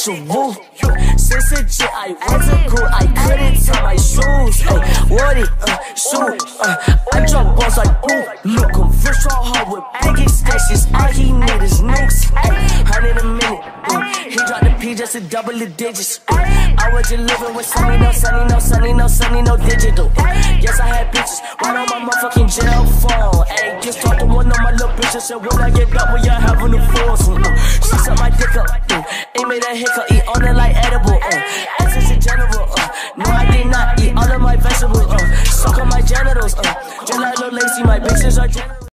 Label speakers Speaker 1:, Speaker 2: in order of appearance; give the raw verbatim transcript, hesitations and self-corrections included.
Speaker 1: sexual. Since a jet, I was a girl, I couldn't tie my shoes. Ay, what it, uh, shoot, uh, I drop balls like ooh. Look, I'm fresh all hard with big extensions. All he need is nukes. Ay, hundred a minute. Mm. He dropped the P just to double the digits. Mm. I was just living with sunny, no sunny, no sunny, no sunny, no digital. Mm. Yes, I had pictures right on my motherfucking jail phone. Ay, just talked to one of my little bitches. Said when I get back, when y'all having the force. Mm. She sucked my dick up. Mm. Ain't made a hiccup, eat on it like edible. Uh. Essence in general. Uh. No, I did not eat all of my vegetables. Uh. Suck on my genitals. Uh. Just like little Lacey, my bitches are general.